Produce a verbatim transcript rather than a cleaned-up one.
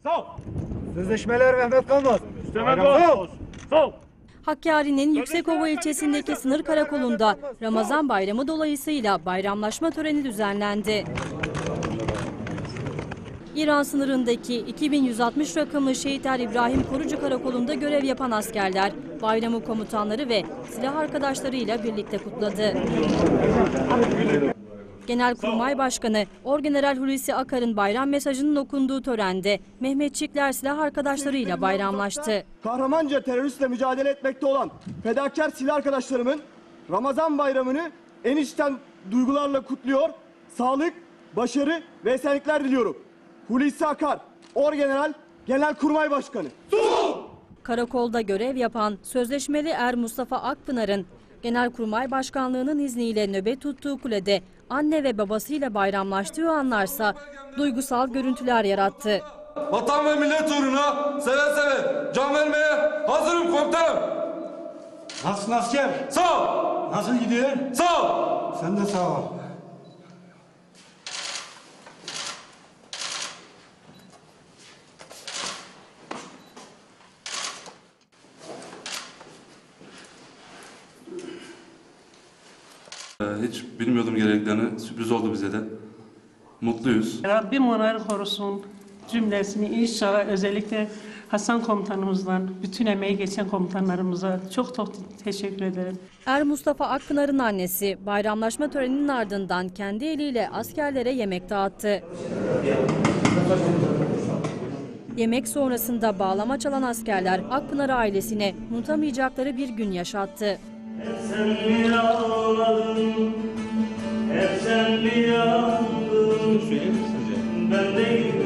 Sağ ol. Sözleşmeler Mehmet kalmaz. Mehmet kalmaz. Sağ ol. Hakkari'nin Yüksekova ilçesindeki sınır karakolunda Ramazan bayramı dolayısıyla bayramlaşma töreni düzenlendi. İran sınırındaki iki bin yüz altmış rakımlı Şehitler İbrahim Korucu Karakolu'nda görev yapan askerler bayramı komutanları ve silah arkadaşlarıyla birlikte kutladı. Genelkurmay Başkanı Orgeneral Hulusi Akar'ın bayram mesajının okunduğu törende Mehmetçikler silah arkadaşlarıyla bayramlaştı. Kahramanca teröristle mücadele etmekte olan fedakar silah arkadaşlarımın Ramazan bayramını en içten duygularla kutluyor. Sağlık, başarı ve esenlikler diliyorum. Hulusi Akar, Orgeneral Genelkurmay Başkanı. Karakolda görev yapan sözleşmeli er Mustafa Akpınar'ın Genelkurmay Başkanlığı'nın izniyle nöbet tuttuğu kulede anne ve babasıyla bayramlaştığı anlarsa duygusal görüntüler yarattı. Vatan ve millet uğruna seve seve can vermeye hazırım komutanım. Nasılsın asker? Sağ ol. Nasıl gidiyor? Sağ ol. Sen de sağ ol. Hiç bilmiyordum gereklerini. Sürpriz oldu bize de. Mutluyuz. Rabbim onları korusun cümlesini inşallah, özellikle Hasan komutanımızdan, bütün emeği geçen komutanlarımıza çok çok teşekkür ederim. Er Mustafa Akpınar'ın annesi bayramlaşma töreninin ardından kendi eliyle askerlere yemek dağıttı. Yemek sonrasında bağlama çalan askerler Akpınar ailesine unutamayacakları bir gün yaşattı. Hep sen mi ağladın, hep sen mi yandın, ben değilim.